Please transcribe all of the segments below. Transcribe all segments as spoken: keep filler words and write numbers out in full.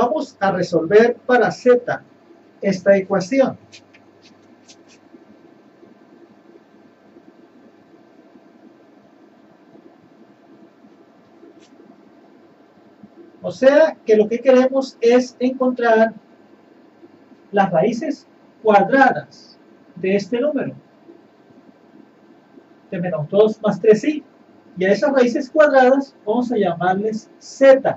vamos a resolver para z esta ecuación. O sea que lo que queremos es encontrar las raíces cuadradas de este número, de menos dos más tres i. Y a esas raíces cuadradas vamos a llamarles z.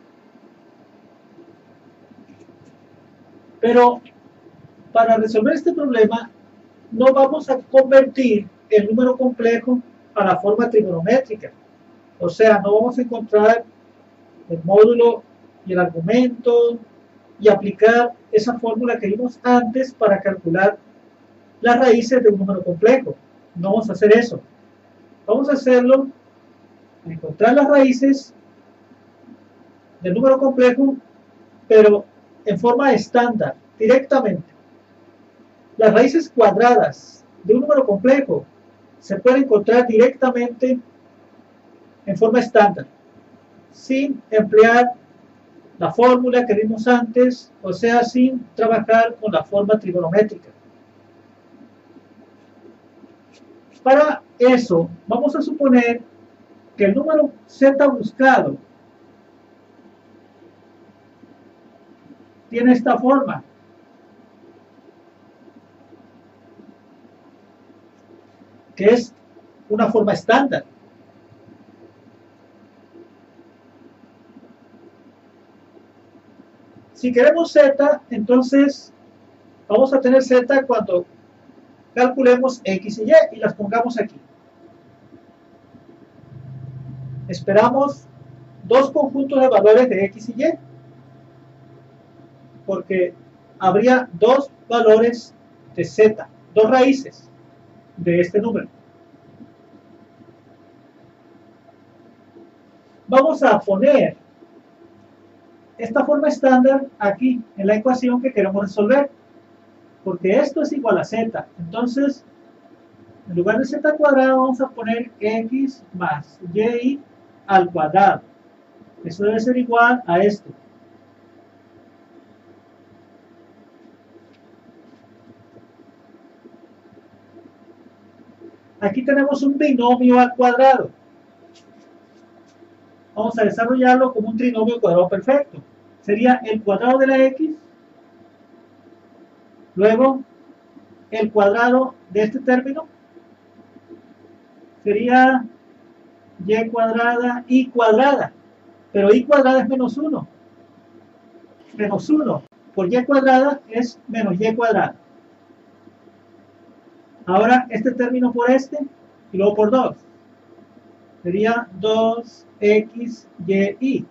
Pero para resolver este problema no vamos a convertir el número complejo a la forma trigonométrica. O sea, no vamos a encontrar el módulo y el argumento y aplicar esa fórmula que vimos antes para calcular las raíces de un número complejo. No vamos a hacer eso. Vamos a hacerlo a encontrar las raíces del número complejo, pero en forma estándar, directamente. Las raíces cuadradas de un número complejo se pueden encontrar directamente en forma estándar, sin emplear la fórmula que vimos antes, o sea, sin trabajar con la forma trigonométrica. Para eso, vamos a suponer que el número z buscado tiene esta forma. Que es una forma estándar. Si queremos z, entonces vamos a tener z cuando calculemos x y y y las pongamos aquí. Esperamos dos conjuntos de valores de x y y, porque habría dos valores de z, dos raíces de este número. Vamos a poner esta forma estándar aquí en la ecuación que queremos resolver, porque esto es igual a z. Entonces, en lugar de z cuadrado vamos a poner x más y al cuadrado. Eso debe ser igual a esto. Aquí tenemos un binomio al cuadrado. Vamos a desarrollarlo como un trinomio cuadrado perfecto. Sería el cuadrado de la x, luego el cuadrado de este término, sería y cuadrada, y cuadrada, pero y cuadrada es menos uno. Menos uno por y cuadrada es menos y cuadrada. Ahora este término por este y luego por dos. Sería dos x y.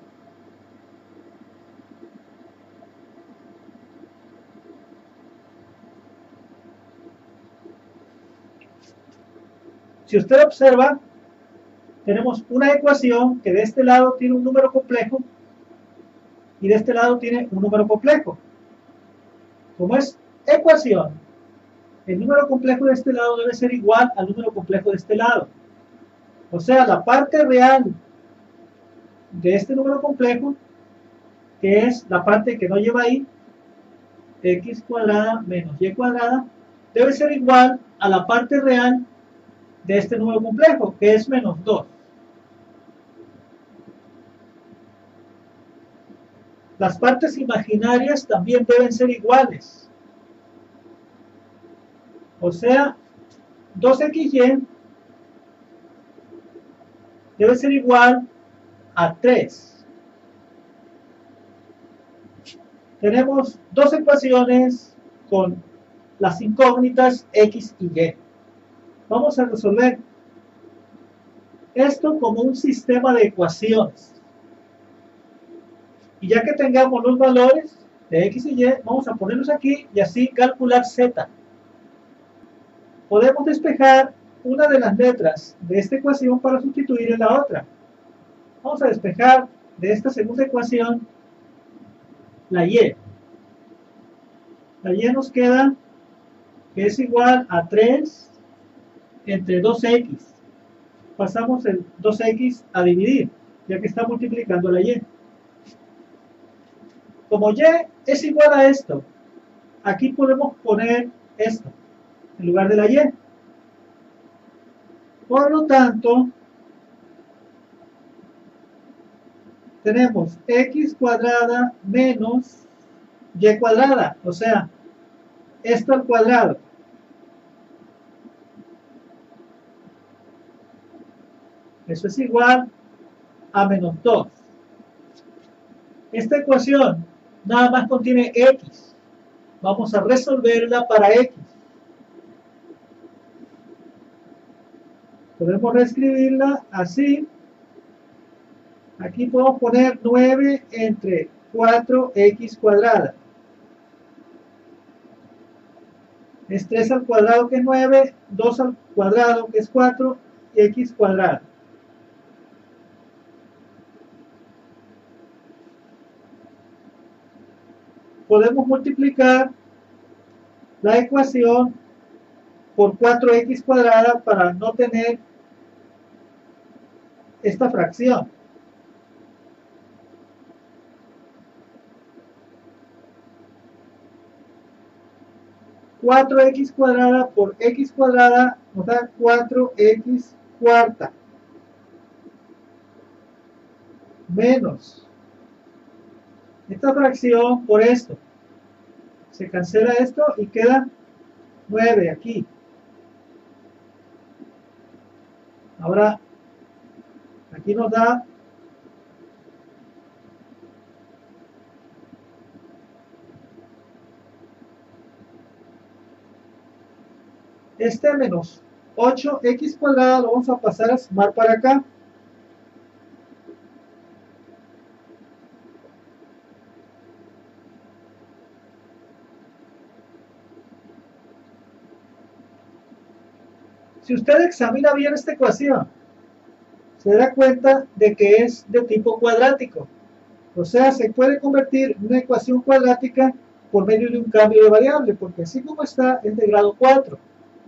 Si usted observa, tenemos una ecuación que de este lado tiene un número complejo y de este lado tiene un número complejo. Como es ecuación, el número complejo de este lado debe ser igual al número complejo de este lado. O sea, la parte real de este número complejo, que es la parte que no lleva i, x cuadrada menos y cuadrada, debe ser igual a la parte real de este número complejo, que es menos dos. Las partes imaginarias también deben ser iguales. O sea, dos x y debe ser igual a tres. Tenemos dos ecuaciones con las incógnitas x y y. Vamos a resolver esto como un sistema de ecuaciones. Y ya que tengamos los valores de x y y, vamos a ponerlos aquí y así calcular z. Podemos despejar una de las letras de esta ecuación para sustituir en la otra. Vamos a despejar de esta segunda ecuación la y. La y nos queda que es igual a tres entre dos x. Pasamos el dos x a dividir, ya que está multiplicando la y. Como y es igual a esto, aquí podemos poner esto en lugar de la y. Por lo tanto, tenemos x cuadrada menos y cuadrada, o sea, esto al cuadrado. Eso es igual a menos dos. Esta ecuación nada más contiene x. Vamos a resolverla para x. Podemos reescribirla así. Aquí podemos poner nueve entre cuatro x cuadrada. Es tres al cuadrado que es nueve, dos al cuadrado que es cuatro y x cuadrada. Podemos multiplicar la ecuación por cuatro x cuadrada para no tener esta fracción. cuatro x cuadrada por x cuadrada nos da cuatro x cuarta. Menos esta fracción por esto. Se cancela esto y queda nueve aquí. Ahora, aquí nos da este menos ocho x cuadrada, lo vamos a pasar a sumar para acá. Si usted examina bien esta ecuación, se da cuenta de que es de tipo cuadrático. O sea, se puede convertir en una ecuación cuadrática por medio de un cambio de variable, porque así como está, es de grado cuatro.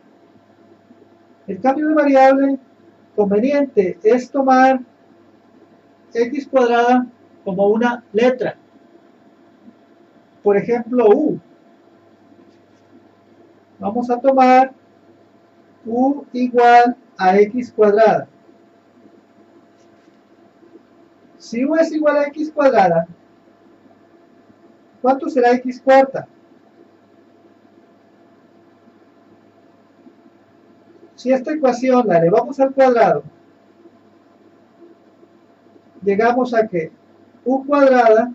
El cambio de variable conveniente es tomar x cuadrada como una letra. Por ejemplo, u. Vamos a tomar u igual a x cuadrada. Si u es igual a x cuadrada, ¿cuánto será x cuarta? Si esta ecuación la elevamos al cuadrado, llegamos a que u cuadrada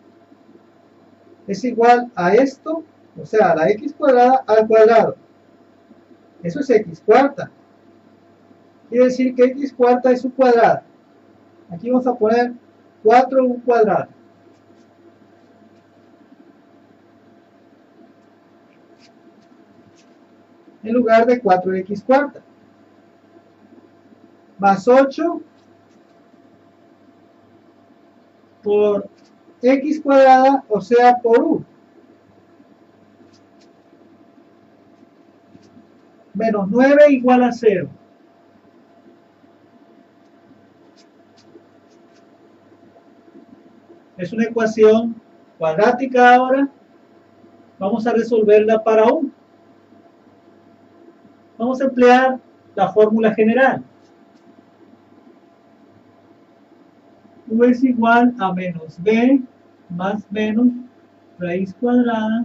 es igual a esto, o sea, a la x cuadrada al cuadrado. Eso es x cuarta. Quiere decir que x cuarta es u cuadrada. Aquí vamos a poner cuatro u cuadrada. En lugar de cuatro x cuarta. Más ocho por x cuadrada, o sea, por u. Menos nueve igual a cero. Es una ecuación cuadrática ahora. Vamos a resolverla para u. Vamos a emplear la fórmula general. U es igual a menos b más menos raíz cuadrada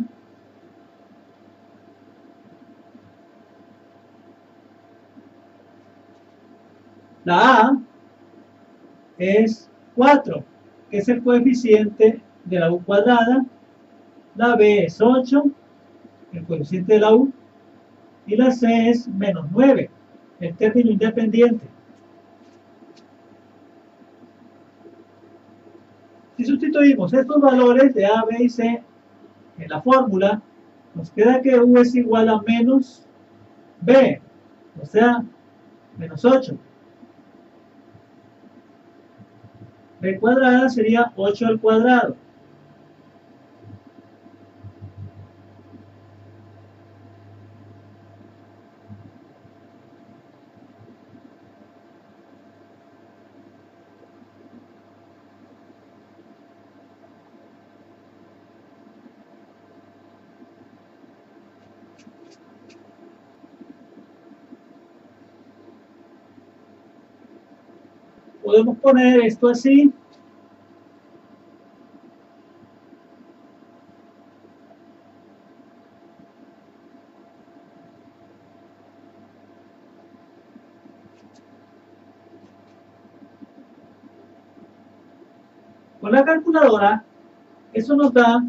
la a es cuatro, que es el coeficiente de la u cuadrada, la b es ocho, el coeficiente de la u, y la c es menos nueve, el término independiente. Si sustituimos estos valores de a, b y c en la fórmula, nos queda que u es igual a menos b, o sea, menos ocho. B cuadrada sería ocho al cuadrado. podemos poner esto así. Con la calculadora, eso nos da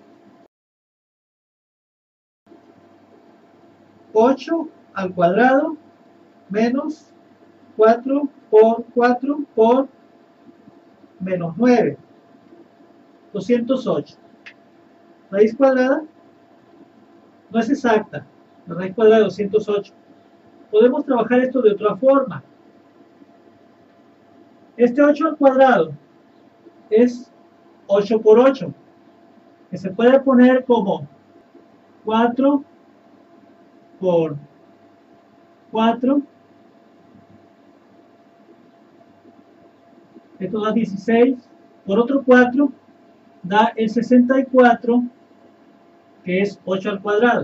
ocho al cuadrado menos cuatro por cuatro por menos nueve, doscientos ocho. Raíz cuadrada no es exacta, la raíz cuadrada de doscientos ocho. Podemos trabajar esto de otra forma. Este ocho al cuadrado es ocho por ocho, que se puede poner como cuatro por cuatro. Esto da dieciséis, por otro cuatro da el sesenta y cuatro, que es ocho al cuadrado.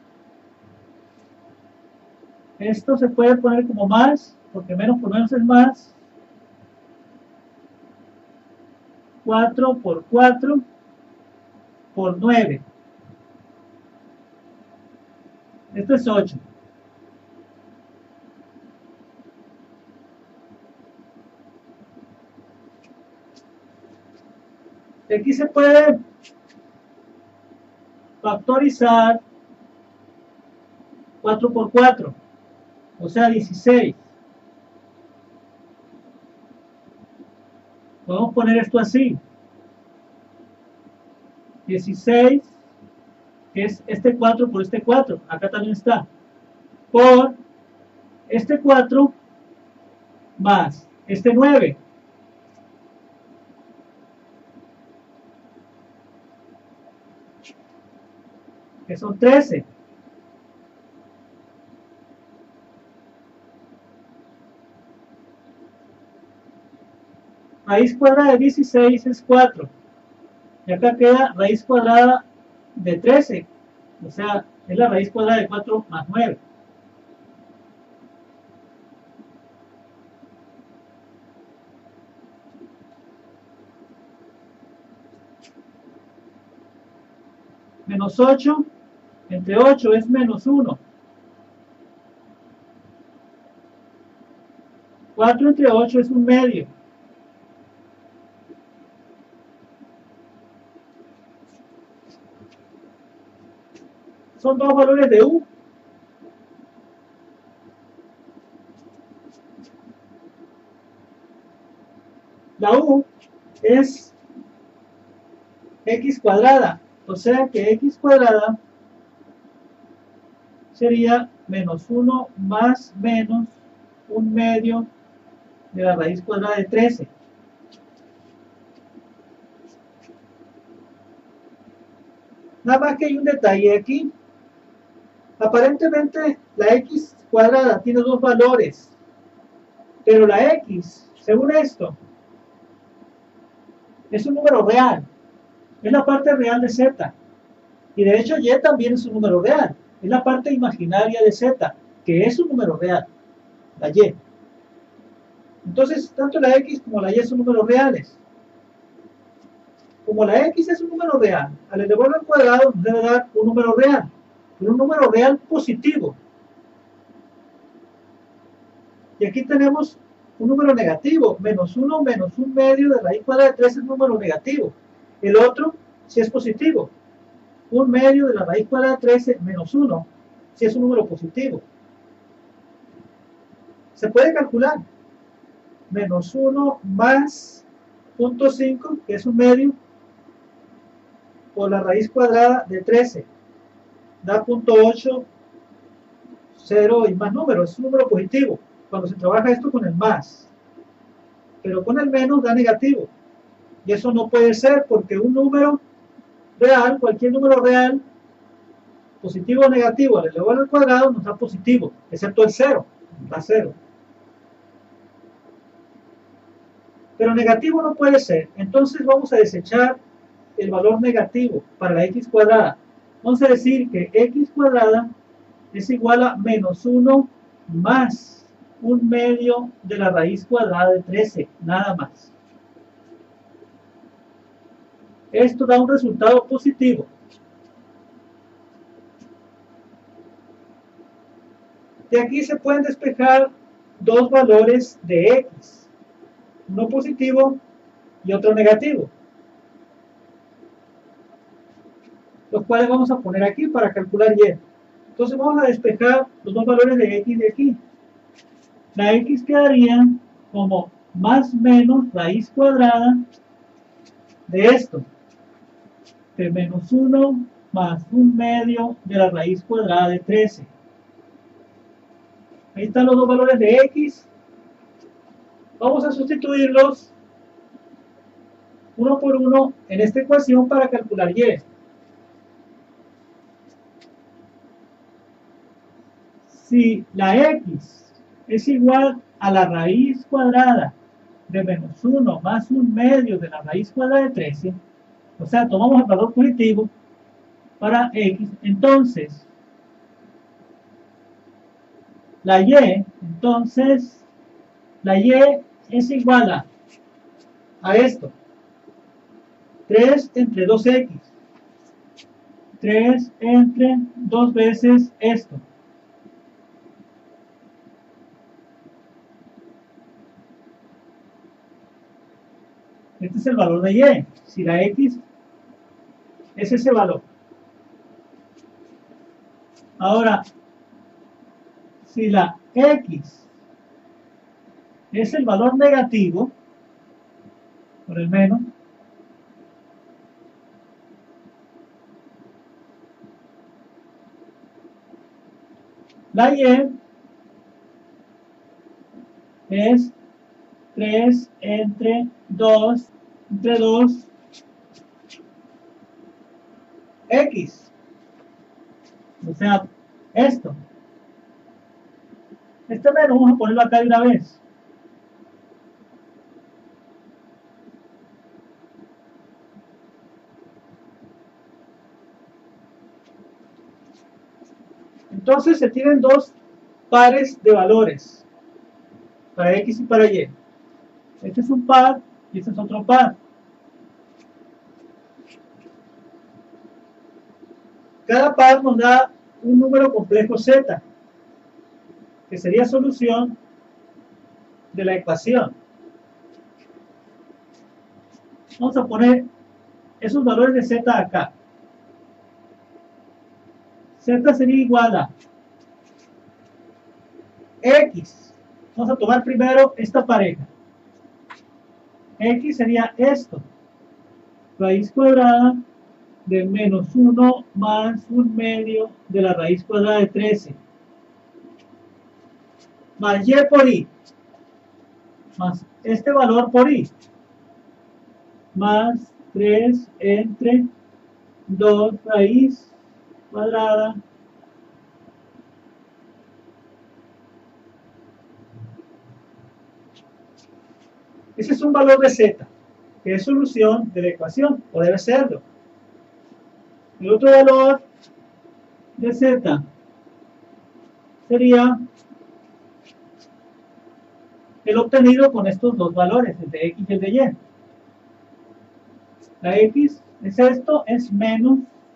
Esto se puede poner como más, porque menos por menos es más. cuatro por cuatro por nueve. Esto es ocho. Aquí se puede factorizar cuatro por cuatro, o sea dieciséis. Podemos poner esto así. dieciséis, que es este cuatro por este cuatro, acá también está, por este cuatro más este nueve. Que son trece. Raíz cuadrada de dieciséis es cuatro. Y acá queda raíz cuadrada de trece. O sea, es la raíz cuadrada de cuatro más nueve. Menos ocho entre ocho es menos uno. cuatro entre ocho es un medio. Son dos valores de U. La U es X cuadrada. O sea que X cuadrada sería menos uno más menos un medio de la raíz cuadrada de trece. Nada más que hay un detalle aquí. Aparentemente la X cuadrada tiene dos valores, pero la X, según esto, es un número real. Es la parte real de Z. Y de hecho Y también es un número real. Es la parte imaginaria de Z, que es un número real, la Y. Entonces, tanto la X como la Y son números reales. Como la X es un número real, al elevarlo al cuadrado nos debe dar un número real, pero un número real positivo. Y aquí tenemos un número negativo, menos uno menos un medio de raíz cuadrada de tres es un número negativo. El otro si es positivo. Un medio de la raíz cuadrada de trece menos uno si es un número positivo. Se puede calcular. Menos uno más punto cinco, que es un medio, por la raíz cuadrada de trece. Da punto ocho, cero y más números. Es un número positivo cuando se trabaja esto con el más. Pero con el menos da negativo. Y eso no puede ser porque un número real, cualquier número real, positivo o negativo, al elevarlo al cuadrado nos da positivo, excepto el cero, da cero. Pero negativo no puede ser. Entonces vamos a desechar el valor negativo para la X cuadrada. Vamos a decir que X cuadrada es igual a menos uno más un medio de la raíz cuadrada de trece, nada más. Esto da un resultado positivo. De aquí se pueden despejar dos valores de x, uno positivo y otro negativo, los cuales vamos a poner aquí para calcular y. Entonces vamos a despejar los dos valores de x de aquí. La x quedaría como más menos raíz cuadrada de esto, de menos uno más un medio de la raíz cuadrada de trece. Ahí están los dos valores de x. Vamos a sustituirlos uno por uno en esta ecuación para calcular y. Si la x es igual a la raíz cuadrada de menos uno más un medio de la raíz cuadrada de trece, o sea, tomamos el valor positivo para x, entonces la y, entonces la y es igual a, a esto, tres entre dos x, tres entre dos veces esto. Este es el valor de y, si la x es ese valor. Ahora, si la x es el valor negativo, por el menos, la y es tres entre dos, entre dos x. O sea, esto. Este menos vamos a ponerlo acá de una vez. Entonces se tienen dos pares de valores para x y para y. Este es un par y este es otro par. Cada par nos da un número complejo z, que sería solución de la ecuación. Vamos a poner esos valores de z acá. Z sería igual a x. Vamos a tomar primero esta pareja. X sería esto. Raíz cuadrada de menos uno más un medio de la raíz cuadrada de trece. Más y por y. Más este valor por y. Más tres entre dos raíz cuadrada ese es un valor de z, que es solución de la ecuación, o debe serlo. El otro valor de z sería el obtenido con estos dos valores, el de x y el de y. La x es esto, es menos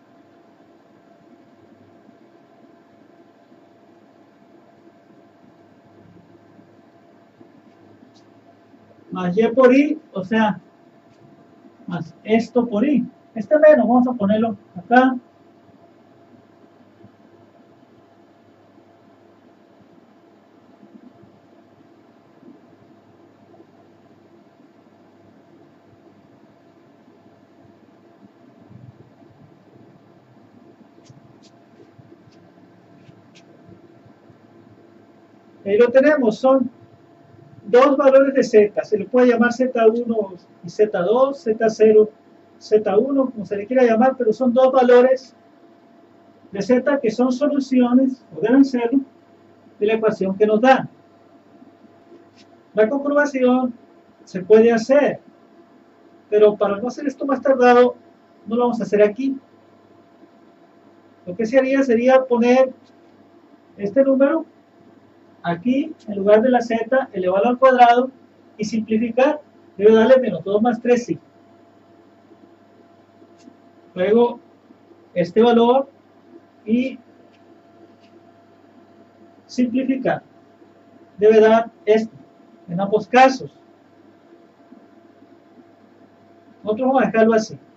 más y por y, o sea, más esto por y. Este menos vamos a ponerlo acá. Ahí lo tenemos, son dos valores de z, se le puede llamar z uno y z dos, z cero, z uno, como se le quiera llamar, pero son dos valores de z que son soluciones, o deben serlo, de la ecuación que nos dan. La comprobación se puede hacer, pero para no hacer esto más tardado, no lo vamos a hacer aquí. Lo que se haría sería poner este número aquí, en lugar de la z, elevarlo al cuadrado y simplificar. Debe darle menos dos más tres, sí. Luego, este valor y simplificar. Debe dar esto, en ambos casos. Nosotros vamos a dejarlo así.